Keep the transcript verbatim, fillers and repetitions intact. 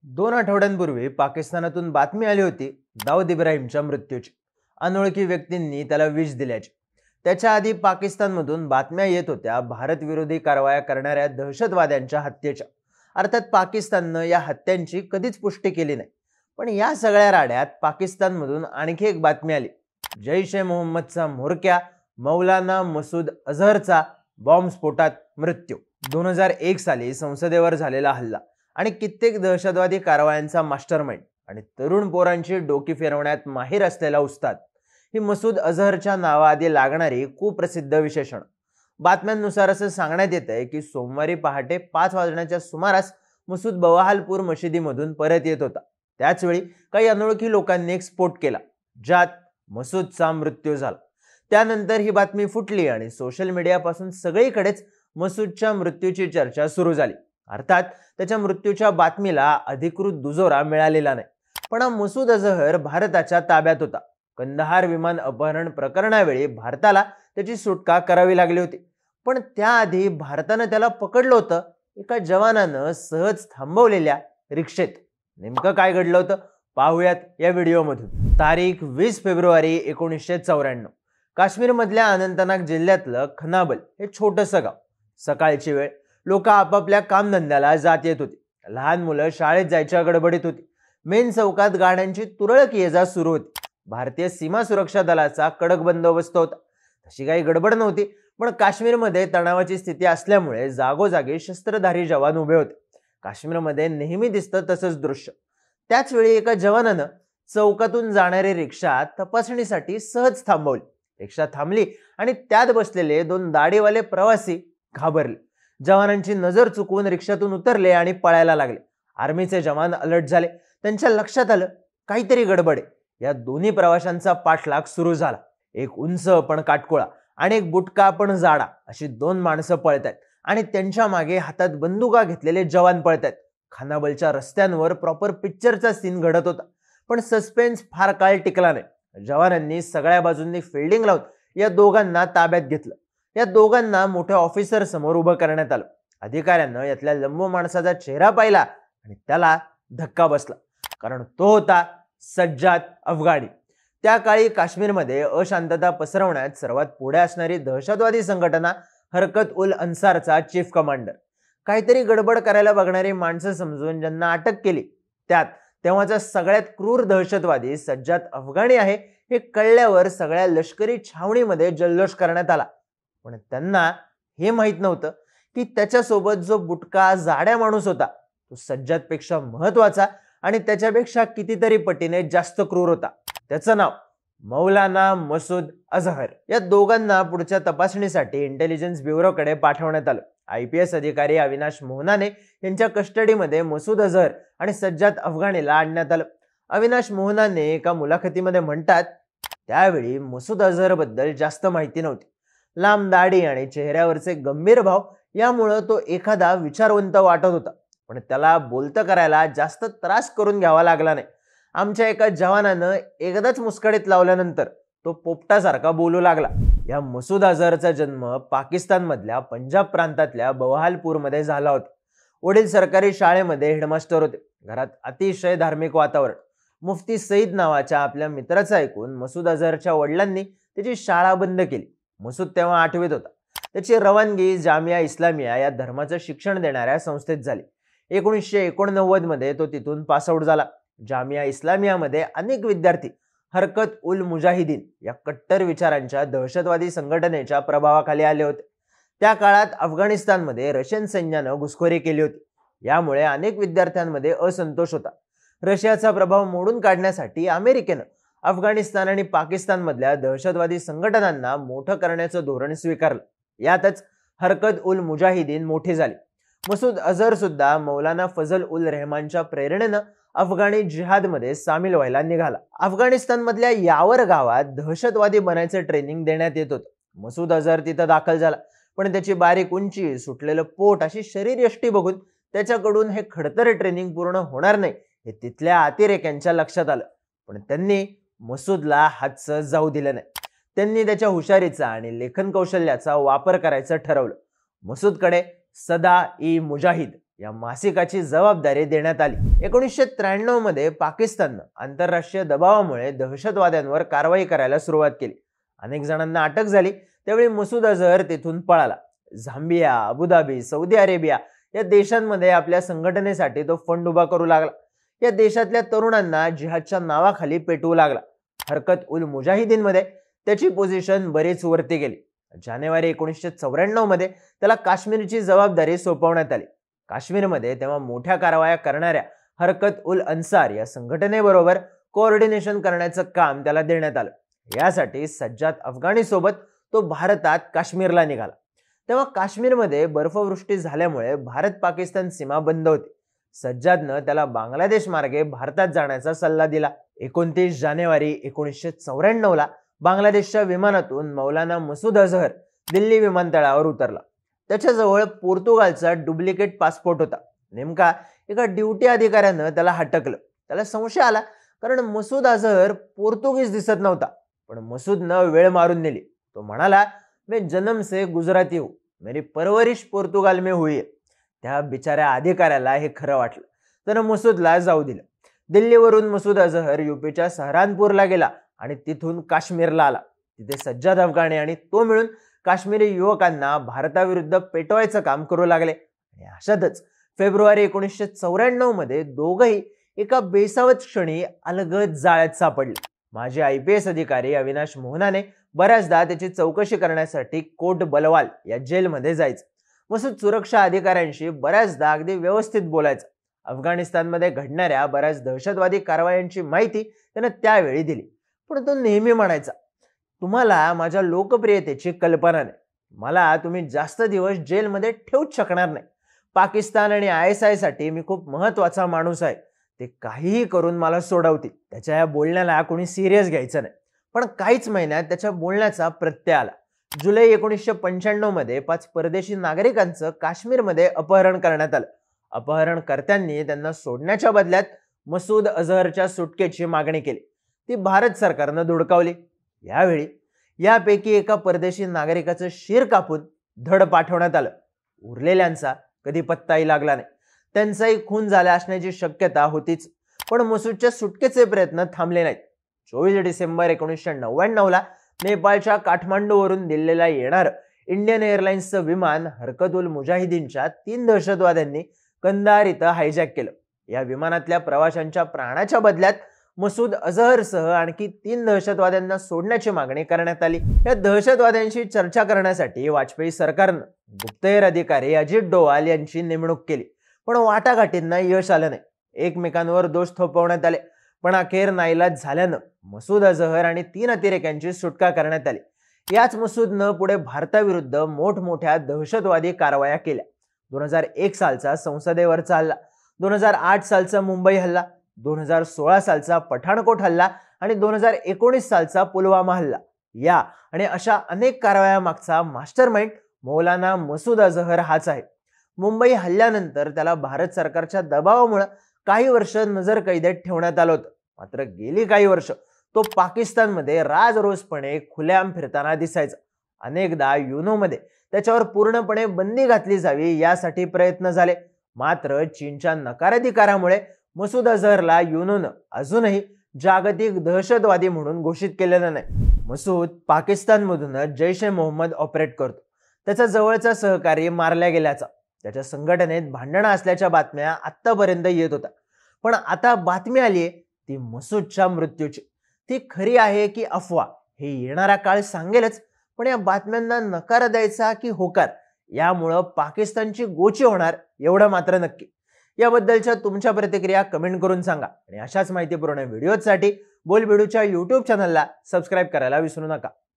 दोन आठवड्यांपूर्वी पाकिस्तानातून बातमी आली होती दाऊद इब्राहिमच्या मृत्यूची. अनोळखी व्यक्तींनी त्याला विष दिल्याची. त्याच्या आधी पाकिस्तानमधून बातम्या येत होत्या भारत विरोधी कारवाया करणाऱ्या दहशतवाद्यांच्या हत्येच्या. अर्थात पाकिस्ताननं या हत्यांची कधीच पुष्टी केली नाही. पण या सगळ्या राड्यात पाकिस्तानमधून आणखी एक बातमी आली. जैश ए मोहम्मदचा म्होरक्या मौलाना मसूद अझहरचा बॉम्बस्फोटात मृत्यू. दोन हजार एक साली संसदेवर झालेला हल्ला आणि कित्येक दहशतवादी कारवायांचा मास्टरमाइंड आणि तरुण पोरांची डोकी फिरवण्यात माहीर असलेला उस्ताद ही मसूद अझहरच्या नावाआधी लागणारी कुप्रसिद्ध विशेषण. बातम्यांनुसार असं सांगण्यात येत आहे की सोमवारी पहाटे पाच वाजण्याच्या सुमारास मसूद बवाहालपूर मशिदीमधून परत येत होता. त्याचवेळी काही अनोळखी लोकांनी एक स्फोट केला ज्यात मसूदचा मृत्यू झाला. त्यानंतर ही बातमी फुटली आणि सोशल मीडियापासून सगळीकडेच मसूदच्या मृत्यूची चर्चा सुरू झाली. अर्थात त्याच्या मृत्यूच्या बातमीला अधिकृत दुजोरा मिळालेला नाही. पण हा मसूद अझहर भारताच्या ताब्यात होता. कंदहार विमान अपहरण प्रकरणावेळी भारताला त्याची सुटका करावी लागली होती. पण त्याआधी भारतानं त्याला पकडलं होतं एका जवानानं सहज थांबवलेल्या रिक्षेत. नेमकं काय घडलं होतं पाहूयात या व्हिडिओमधून. तारीख वीस फेब्रुवारी एकोणीसशे चौऱ्याण्णव. काश्मीरमधल्या अनंतनाग जिल्ह्यातलं खनाबल हे छोटंसं गाव. सकाळची वेळ. लोक आपापल्या कामधंद्याला जात येत होती. लहान मुलं शाळेत जायच्या गडबडीत होती. मेन चौकात गाड्यांची तुरळक ये जा सुरू होती. भारतीय सीमा सुरक्षा दलाचा कडक बंदोबस्त होता. तशी काही गडबड नव्हती. पण काश्मीरमध्ये तणावाची स्थिती असल्यामुळे जागोजागी शस्त्रधारी जवान उभे होते. काश्मीरमध्ये नेहमी दिसतं तसंच दृश्य. त्याच वेळी एका जवानानं चौकातून जाणारी रिक्षा तपासणीसाठी सहज थांबवली. रिक्षा थांबली आणि त्यात बसलेले दोन दाढीवाले प्रवासी घाबरले. जवानांची नजर चुकवून रिक्षातून उतरले आणि पळायला लागले. आर्मीचे जवान अलर्ट झाले. त्यांच्या लक्षात आलं काहीतरी गडबड आहे. या दोन्ही प्रवाशांचा पाठलाग सुरू झाला. एक उंच पण काटकोळा आणि एक बुटका पण जाडा अशी दोन माणसं पळतायत आणि त्यांच्या मागे हातात बंदुका घेतलेले जवान पळतायत. खानाबलच्या रस्त्यांवर प्रॉपर पिक्चरचा सीन घडत होता. पण सस्पेन्स फार काळ टिकला नाही. जवानांनी सगळ्या बाजूंनी फिल्डिंग लावून या दोघांना ताब्यात घेतलं. या दोघांना मोठ्या ऑफिसर समोर उभं करण्यात आलं. अधिकाऱ्यांना यातल्या लंबू माणसाचा चेहरा पाहिला आणि त्याला धक्का बसला. कारण तो होता सज्जाद अफगाणी. त्या काळी काश्मीरमध्ये अशांतता पसरवण्यात सर्वात पुढे असणारी दहशतवादी संघटना हरकत उल अन्सारचा चीफ कमांडर. काहीतरी गडबड करायला बघणारी माणसं समजून ज्यांना अटक केली त्यात तेव्हाचा सगळ्यात क्रूर दहशतवादी सज्जाद अफगाणी आहे हे कळल्यावर सगळ्या लष्करी छावणीमध्ये जल्लोष करण्यात आला. पण त्यांना हे माहित नव्हतं की त्याच्यासोबत जो बुटका जाड्या माणूस होता तो सज्जादपेक्षा महत्वाचा आणि त्याच्यापेक्षा कितीतरी पटीने जास्त क्रूर होता. त्याचं नाव मौलाना मसूद अझहर. या दोघांना पुढच्या तपासणीसाठी इंटेलिजन्स ब्युरोकडे पाठवण्यात आलं. आय पी एस अधिकारी अविनाश मोहनाने यांच्या कस्टडीमध्ये मसूद अझहर आणि सज्जाद अफगाणीला आणण्यात आलं. अविनाश मोहनाने एका मुलाखतीमध्ये म्हणतात त्यावेळी मसूद अझहर बद्दल जास्त माहिती नव्हती. लांब दाढी आणि चेहऱ्यावरचे गंभीर भाव यामुळे तो एखादा विचारवंत वाटत होता. पण त्याला बोलतं करायला जास्त त्रास करून घ्यावा लागला नाही. आमच्या एका जवानानं एकदाच मुस्कडीत लावल्यानंतर तो पोपटासारखा बोलू लागला. या मसूद अझहरचा जन्म पाकिस्तानमधल्या पंजाब प्रांतातल्या बवाहालपूरमध्ये झाला होता. वडील सरकारी शाळेमध्ये हेडमास्टर होते. घरात अतिशय धार्मिक वातावरण. मुफ्ती सईद नावाच्या आपल्या मित्राचं ऐकून मसूद अझहरच्या वडिलांनी त्याची शाळा बंद केली. मसूद तेव्हा आठवीत होता. त्याची रवानगी जामिया इस्लामिया या धर्माचं शिक्षण देणाऱ्या संस्थेत झाली. एकोणीसशे एकोणनव्वद मध्ये तो तिथून पासआउट झाला. जामिया इस्लामियामध्ये अनेक विद्यार्थी हरकत उल मुजाहिदीन या कट्टर विचारांच्या दहशतवादी संघटनेच्या प्रभावाखाली आले होते. त्या काळात अफगाणिस्तानमध्ये रशियन सैन्यानं घुसखोरी केली होती. यामुळे अनेक विद्यार्थ्यांमध्ये असंतोष होता. रशियाचा प्रभाव मोडून काढण्यासाठी अमेरिकेनं अफगाणिस्तान आणि पाकिस्तानमधल्या दहशतवादी संघटनांना मोठं करण्याचं धोरण स्वीकारलं. यातच हरकत उल मुजाहिदीन मोठी झाली. मसूद अझहर सुद्धा मौलाना फजल उल रहमानच्या प्रेरणेनं अफगाणी जिहादमध्ये सामील व्हायला निघाला. अफगाणिस्तानमधल्या यावर गावात दहशतवादी बनायचं ट्रेनिंग देण्यात येत होतं. मसूद अझहर तिथं दाखल झाला. पण त्याची बारीक उंची, सुटलेलं पोट अशी शरीरयष्टी बघून त्याच्याकडून हे खडतर ट्रेनिंग पूर्ण होणार नाही हे तिथल्या अतिरेक्यांच्या लक्षात आलं. पण त्यांनी मसूदला हातचं जाऊ दिलं नाही. त्यांनी त्याच्या हुशारीचा आणि लेखन कौशल्याचा वापर करायचं ठरवलं. मसूदकडे सदा ई मुजाहिद या मासिकाची जबाबदारी देण्यात आली. एकोणीसशे त्र्याण्णव मध्ये पाकिस्ताननं आंतरराष्ट्रीय दबावामुळे दहशतवाद्यांवर कारवाई करायला सुरुवात केली. अनेक जणांना अटक झाली. त्यावेळी मसूद अझहर तिथून पळाला. झांबिया, अबुधाबी, सौदी अरेबिया या देशांमध्ये आपल्या संघटनेसाठी तो फंड उभा करू लागला. या देशातल्या तरुणांना जिहादच्या नावाखाली पेटवू लागला. हरकत उल मुजाहिदीन मध्ये त्याची पोझिशन बरीच वरती गेली. जानेवारी एकोणीसशे चौऱ्याण्णव मध्ये त्याला काश्मीरची जबाबदारी सोपवण्यात आली. काश्मीरमध्ये तेव्हा मोठ्या कारवाया करणाऱ्या हरकत उल अन्सार या संघटनेबरोबर कोऑर्डिनेशन करण्याचं काम त्याला देण्यात आलं. यासाठी सज्जाद अफगाणी सोबत तो भारतात काश्मीरला निघाला. तेव्हा काश्मीरमध्ये बर्फवृष्टी झाल्यामुळे भारत पाकिस्तान सीमा बंद होती. सज्जादनं त्याला बांगलादेश मार्गे भारतात जाण्याचा सल्ला दिला. एकोणतीस जानेवारी एकोणीसशे चौऱ्याण्णव ला बांगलादेशच्या विमानातून मौलाना मसूद अझहर दिल्ली विमानतळावर उतरला. त्याच्याजवळ पोर्तुगालचा डुप्लिकेट पासपोर्ट होता. नेमका एका ड्युटी अधिकाऱ्यानं त्याला हटकलं. त्याला संशय आला, कारण मसूद अझहर पोर्तुगीज दिसत नव्हता. पण मसूदनं वेळ मारून नेली. तो म्हणाला, मैं जन्म से गुजराती हूं, मेरी परवरिश पोर्तुगाल में हुई है. त्या बिचाऱ्या अधिकाऱ्याला हे खरं वाटलं. त्यानं मसूदला जाऊ दिलं. दिल्लीवरून मसूद अझहर युपीच्या सहारनपूरला गेला आणि तिथून काश्मीरला आला. तिथे सज्जाद अफगाणी आणि तो मिळून काश्मीरी युवकांना भारताविरुद्ध पेटवायचं काम करू लागले. आणि अशातच फेब्रुवारी एकोणीसशे चौऱ्याण्णव मध्ये दोघंही एका बेसावत क्षणी अलगद जाळ्यात सापडले. माजी आय पी एस अधिकारी अविनाश मोहनाने बऱ्याचदा त्याची चौकशी करण्यासाठी कोट बलवाल या जेलमध्ये जायचं. मसूद सुरक्षा अधिकाऱ्यांशी बऱ्याचदा अगदी व्यवस्थित बोलायचा. अफगाणिस्तानमध्ये घडणाऱ्या बऱ्याच दहशतवादी कारवायांची माहिती त्यानं त्यावेळी दिली. पण तो नेहमी म्हणायचा, तुम्हाला माझ्या लोकप्रियतेची कल्पना नाही. मला तुम्ही जास्त दिवस जेलमध्ये ठेवूच शकणार नाही. पाकिस्तान आणि आय एस आय साठी मी खूप महत्वाचा माणूस आहे. ते काहीही करून मला सोडवतील. त्याच्या या बोलण्याला कोणी सिरियस घ्यायचं नाही. पण काहीच महिन्यात त्याच्या बोलण्याचा प्रत्यय आला. जुलै एकोणीसशे पंच्याण्णव मध्ये पाच परदेशी नागरिकांचं काश्मीरमध्ये अपहरण करण्यात आलं. अपहरणकर्त्यांनी त्यांना सोडण्याच्या बदल्यात मसूद अझहरच्या सुटकेची मागणी केली. ती भारत सरकारनं धुडकावली. यावेळी यापैकी एका परदेशी नागरिकाचं शिर कापून धड पाठवण्यात आलं. उरलेल्यांचा कधी पत्ताही लागला नाही. त्यांचाही खून झाला असण्याची शक्यता होतीच. पण मसूदच्या सुटकेचे प्रयत्न थांबले नाहीत. चोवीस डिसेंबर एकोणीसशे नव्याण्णव ला नेपाळच्या काठमांडूवरून दिल्लीला येणारं इंडियन एअरलाइन्सचं विमान हरकत उल मुजाहिदीनच्या तीन दहशतवाद्यांनी कंदार इथं हायजॅक केलं. या विमानातल्या प्रवाशांच्या प्राणाच्या बदल्यात मसूद अझहरसह आणखी तीन दहशतवाद्यांना सोडण्याची मागणी करण्यात आली. या दहशतवाद्यांशी चर्चा करण्यासाठी वाजपेयी सरकारनं गुप्तहेर अधिकारी अजित डोवाल यांची नेमणूक केली. पण वाटाघाटींना यश आलं नाही. एकमेकांवर दोष थोपवण्यात आले. पण अखेर नाईलाज झाल्यानं मसूद अझहर आणि तीन अतिरेक्यांची सुटका करण्यात आली. याच मसूदनं पुढे भारताविरुद्ध मोठमोठ्या दहशतवादी कारवाया केल्या. दोन हजार एक सालचा संसदेवरचा हल्ला, दोन हजार आठ सालचा मुंबई हल्ला, दोन हजार सोळा सालचा पठाणकोट हल्ला आणि दोन हजार एकोणीस सालचा पुलवामा हल्ला. या आणि अशा अनेक कारवाया मागचा मास्टरमाइंड मौलाना मसूद अझहर हाच आहे. मुंबई हल्ल्यानंतर त्याला भारत सरकारच्या दबावामुळे काही वर्ष नजरकैदेत ठेवण्यात आलं होतं. मात्र गेली काही वर्ष तो पाकिस्तानमध्ये राजरोसपणे खुलेआम फिरताना दिसायचा. अनेकदा युनोमध्ये त्याच्यावर पूर्णपणे बंदी घातली जावी यासाठी प्रयत्न झाले. मात्र चीनच्या नकाराधिकारामुळे मसूद अझहरला युनोनं अजूनही जागतिक दहशतवादी म्हणून घोषित केलेलं नाही. मसूद पाकिस्तानमधूनच जैश ए मोहम्मद ऑपरेट करतो. त्याचा जवळचा सहकारी मारला गेल्याचा, त्याच्या संघटनेत भांडणं असल्याच्या बातम्या आतापर्यंत येत होत्या. पण आता बातमी आलीये ती मसूदच्या मृत्यूची. ती खरी आहे की अफवा हे येणारा काळ सांगेलच. पण या बातम्यांना नकार द्यायचा की होकार यामुळं पाकिस्तानची गोची होणार एवढं मात्र नक्की. याबद्दलच्या तुमच्या प्रतिक्रिया कमेंट करून सांगा. आणि अशाच माहितीपूर्ण व्हिडिओसाठी बोलबिडूच्या यूट्यूब चॅनलला सबस्क्राईब करायला विसरू नका.